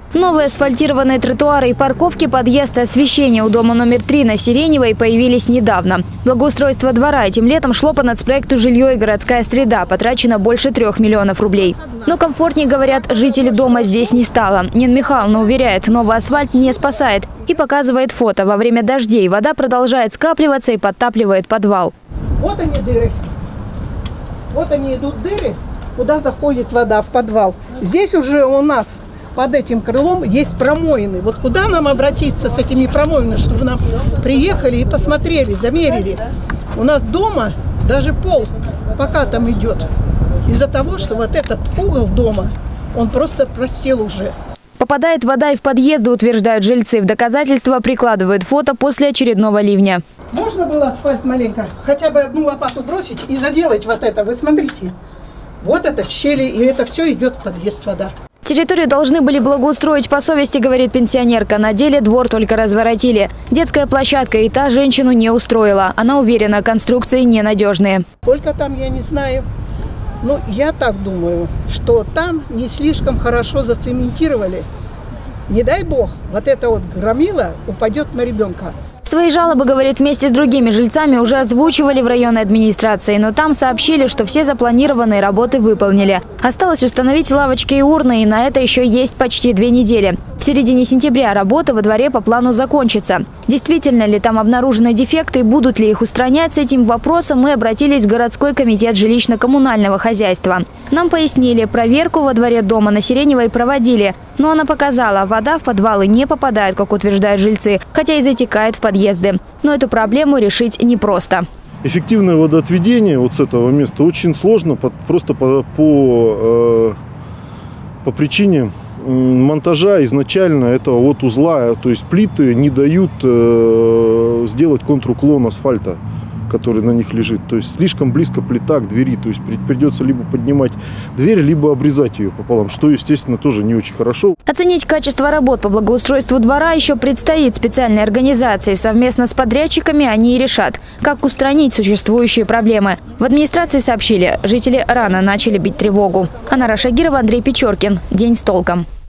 Новые асфальтированные тротуары и парковки, подъезд и освещение у дома номер 3 на Сиреневой появились недавно. Благоустройство двора этим летом шло по нацпроекту «Жилье и городская среда». Потрачено больше 3 миллионов рублей. Но комфортнее, говорят, жители дома здесь не стало. Нина Михайловна уверяет, новый асфальт не спасает. И показывает фото. Во время дождей вода продолжает скапливаться и подтапливает подвал. Вот они дыры. Вот они идут дыры, куда заходит вода в подвал. Здесь уже у нас под этим крылом есть промоины. Вот куда нам обратиться с этими промоинами, чтобы нам приехали и посмотрели, замерили. У нас дома даже пол пока там идет. Из-за того, что вот этот угол дома, он просто просел уже. Попадает вода и в подъезды, утверждают жильцы. В доказательство прикладывают фото после очередного ливня. Можно было асфальт маленько, хотя бы одну лопату бросить и заделать вот это. Вы смотрите, вот это щели, и это все идет в подъезд вода. Территорию должны были благоустроить по совести, говорит пенсионерка. На деле двор только разворотили. Детская площадка и та женщину не устроила. Она уверена, конструкции ненадежные. Сколько там, я не знаю. Ну, я так думаю, что там не слишком хорошо зацементировали. Не дай бог, вот это вот громила упадет на ребенка. Свои жалобы, говорит, вместе с другими жильцами уже озвучивали в районной администрации, но там сообщили, что все запланированные работы выполнили. Осталось установить лавочки и урны, и на это еще есть почти 2 недели. В середине сентября работы во дворе по плану закончатся. Действительно ли там обнаружены дефекты и будут ли их устранять, с этим вопросом мы обратились в городской комитет жилищно-коммунального хозяйства. Нам пояснили, проверку во дворе дома на Сиреневой проводили, но она показала, вода в подвалы не попадает, как утверждают жильцы, хотя и затекает в подъезды. Но эту проблему решить непросто. Эффективное водоотведение вот с этого места очень сложно, просто по причине монтажа изначально этого вот узла. То есть плиты не дают сделать контруклон асфальта, который на них лежит. То есть слишком близко плита к двери. То есть придется либо поднимать дверь, либо обрезать ее пополам, что, естественно, тоже не очень хорошо. Оценить качество работ по благоустройству двора еще предстоит специальной организации. Совместно с подрядчиками они и решат, как устранить существующие проблемы. В администрации сообщили, жители рано начали бить тревогу. Анара Шагирова, Андрей Печоркин. День с толком.